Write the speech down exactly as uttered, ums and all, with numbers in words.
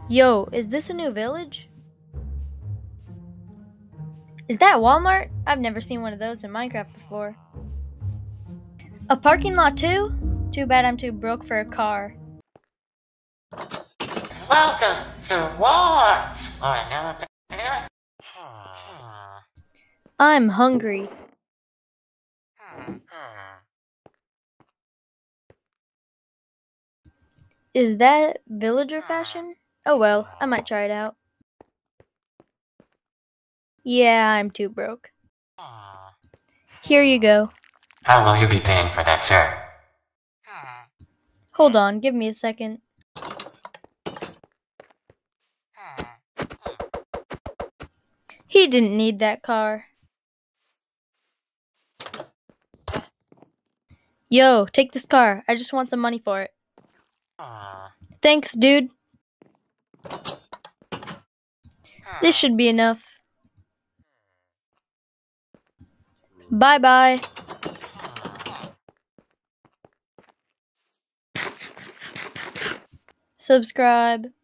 Yo, is this a new village? Is that Walmart? I've never seen one of those in Minecraft before. A parking lot too? Too bad I'm too broke for a car. Welcome to war! I'm hungry. Is that villager fashion? Oh well, I might try it out. Yeah, I'm too broke. Here you go. How will you be paying for that, sir? Hold on, give me a second. He didn't need that car. Yo, take this car. I just want some money for it. Thanks, dude. This should be enough. Bye-bye. Subscribe.